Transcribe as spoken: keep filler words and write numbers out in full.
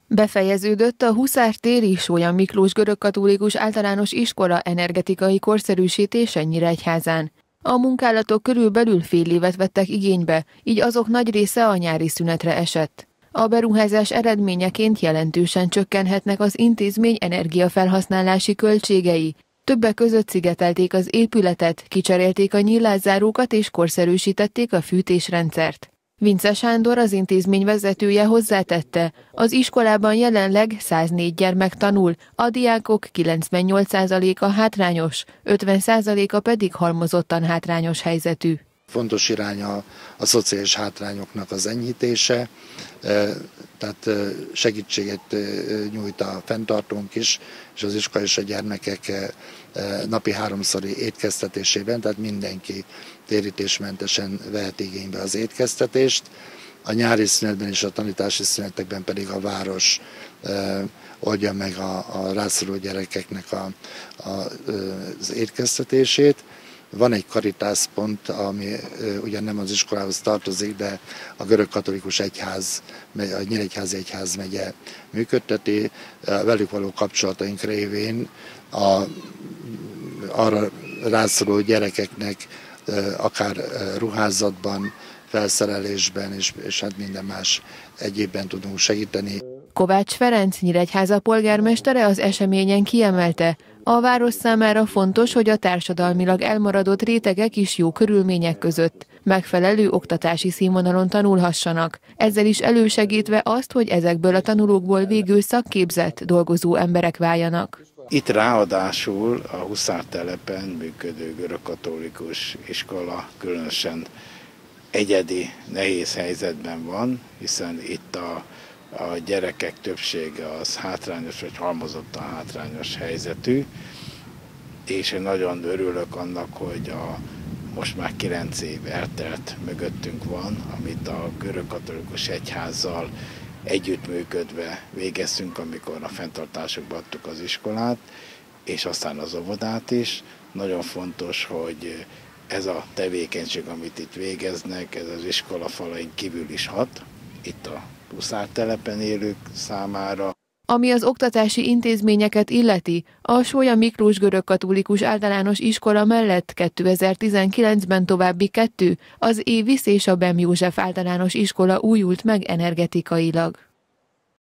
Befejeződött a Huszár téri Sólyom Miklós Görögkatolikus Általános Iskola energetikai korszerűsítése Nyíregyházán. A munkálatok körülbelül fél évet vettek igénybe, így azok nagy része a nyári szünetre esett. A beruházás eredményeként jelentősen csökkenhetnek az intézmény energiafelhasználási költségei. Többek között szigetelték az épületet, kicserélték a nyílászárókat és korszerűsítették a fűtésrendszert. Vince Sándor, az intézmény vezetője hozzátette, az iskolában jelenleg száznégy gyermek tanul, a diákok kilencvennyolc százaléka hátrányos, ötven százaléka pedig halmozottan hátrányos helyzetű. Fontos irány a, a szociális hátrányoknak az enyhítése, tehát segítséget nyújt a fenntartónk is, és az iskola és a gyermekek napi háromszori étkeztetésében, tehát mindenki térítésmentesen vehet igénybe az étkeztetést. A nyári szünetben és a tanítási szünetekben pedig a város oldja meg a, a rászoruló gyerekeknek a, a, az étkeztetését. Van egy karitászpont, ami ugyan nem az iskolához tartozik, de a Görögkatolikus Egyház, a Nyíregyházi Egyházmegye működteti. Velük való kapcsolataink révén a, arra rászoruló gyerekeknek akár ruházatban, felszerelésben és, és hát minden más egyébben tudunk segíteni. Kovács Ferenc, Nyíregyháza polgármestere az eseményen kiemelte, a város számára fontos, hogy a társadalmilag elmaradott rétegek is jó körülmények között megfelelő oktatási színvonalon tanulhassanak, ezzel is elősegítve azt, hogy ezekből a tanulókból végül szakképzett, dolgozó emberek váljanak. Itt ráadásul a Huszár telepen működő görögkatolikus iskola különösen egyedi, nehéz helyzetben van, hiszen itt a, a gyerekek többsége az hátrányos vagy halmozottan hátrányos helyzetű, és én nagyon örülök annak, hogy a, most már kilenc év eltelt mögöttünk van, amit a Görögkatolikus Egyházzal együttműködve végeztünk, amikor a fenntartásokba adtuk az iskolát, és aztán az óvodát is. Nagyon fontos, hogy ez a tevékenység, amit itt végeznek, ez az iskola falain kívül is hat, itt a Huszár telepen élők számára. Ami az oktatási intézményeket illeti, a Sólyom Miklós Görögkatolikus Általános Iskola mellett kétezer-tizenkilencben további kettő, az Évisz és a Bem József Általános Iskola újult meg energetikailag.